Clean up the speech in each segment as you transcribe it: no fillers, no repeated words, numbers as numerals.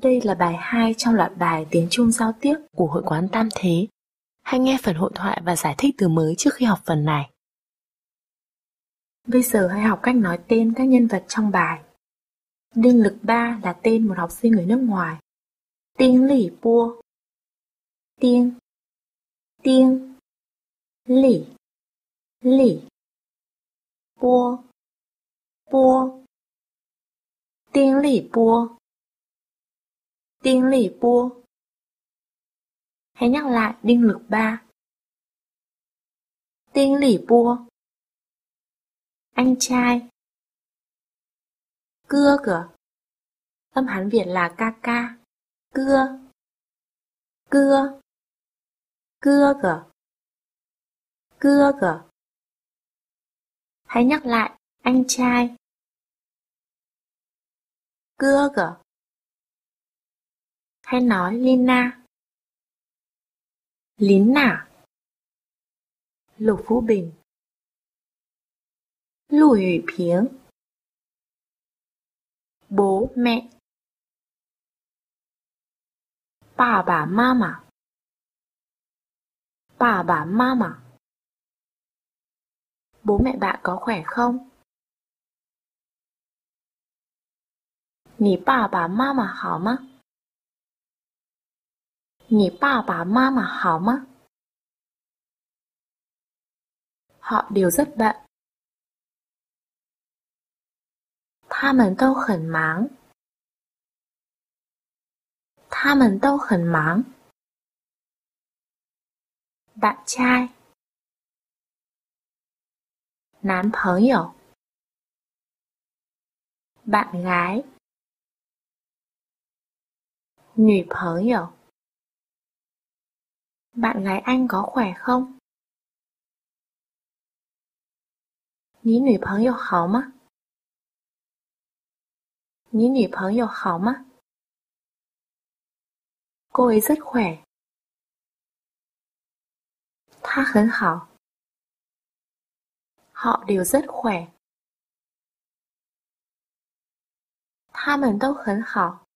Đây là bài 2 trong loạt bài tiếng Trung giao tiếp của Hội quán Tam Thế. Hãy nghe phần hội thoại và giải thích từ mới trước khi học phần này. Bây giờ hãy học cách nói tên các nhân vật trong bài. Đinh Lực Ba là tên một học sinh người nước ngoài. Đinh Lỷ Bua. Đinh Lỷ Bua Đinh Lỷ Bua. Hãy nhắc lại Đinh Lực Ba. Đinh Lỷ Bua. Anh trai. Cưa cửa. Âm Hán Việt là ca ca. Cưa cửa. Hãy nhắc lại anh trai. Cưa cửa. Hãy nói Lina. Lục Vũ Bình. Lù Ủy Piếng. Bố mẹ. Bà bà mama. Bố mẹ bạn có khỏe không? Nǐ bà bà mama hảo吗? Họ đều rất bận. 他们都很忙. Bạn trai. 男朋友. Bạn gái. 女朋友. Bạn gái anh có khỏe không? 你女朋友好吗? Cô ấy rất khỏe. 她很好. Họ đều rất khỏe. 他们都很好.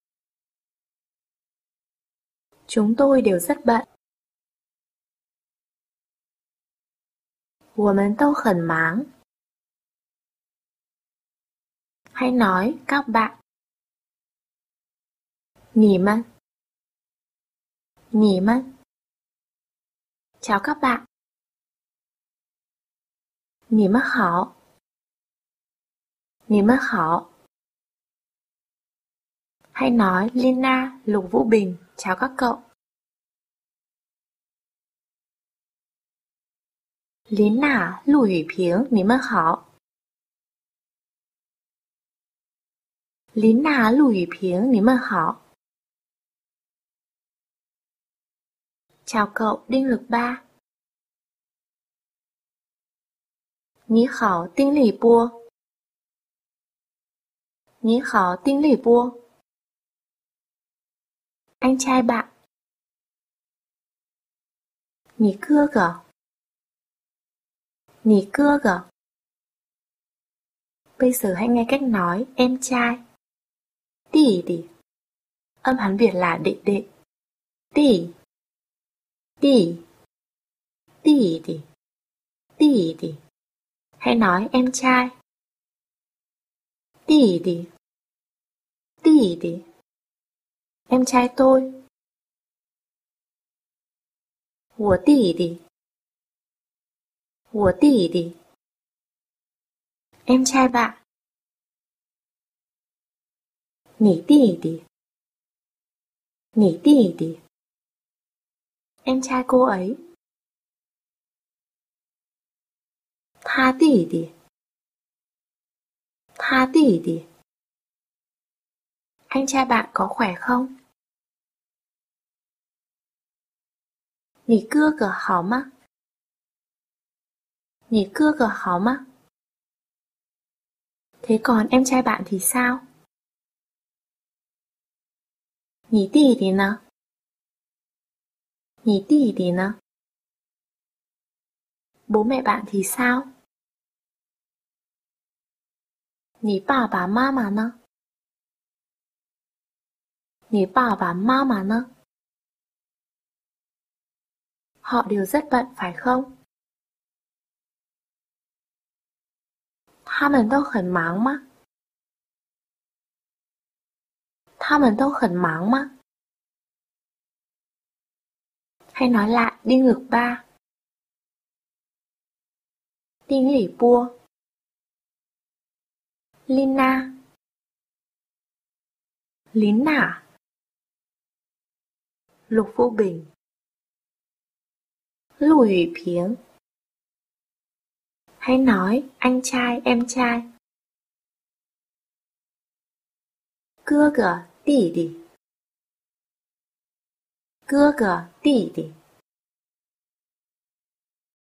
Chúng tôi đều rất bận. 我们都很忙. Hãy nói các bạn. 你们. Chào các bạn. 你们好. Hãy nói Lina, Lục Vũ Bình, chào các cậu. Lina, Lù Ủy Piếng, 你们好. Lina, Lù Ủy Piếng, 你们好. Chào cậu, Đinh Lực Ba. 你好，丁立波. 你好，丁立波. Anh trai bạn. 你哥哥. Bây giờ hãy nghe cách nói em trai. Tỷ. Âm Hán Việt là đệ đệ. Tỷ. Hãy nói em trai. Tỷ. Em trai tôi. 我弟弟. Em trai bạn. 你弟弟. Em trai cô ấy. 他弟弟. Anh trai bạn có khỏe không? 你哥哥好吗? Thế còn em trai bạn thì sao? 你弟弟呢? Bố mẹ bạn thì sao? 你爸爸妈妈呢? 你爸爸妈妈呢? Họ đều rất bận phải không? 他们都很忙吗? 他们都很忙吗? Hay nói lại đinh lực 3. Đinh lỷ bua. Lina. Lín nả. Lục Vô Bình. Lù Ủy Piếng. Hay nói anh trai em trai.哥哥弟弟.哥哥弟弟.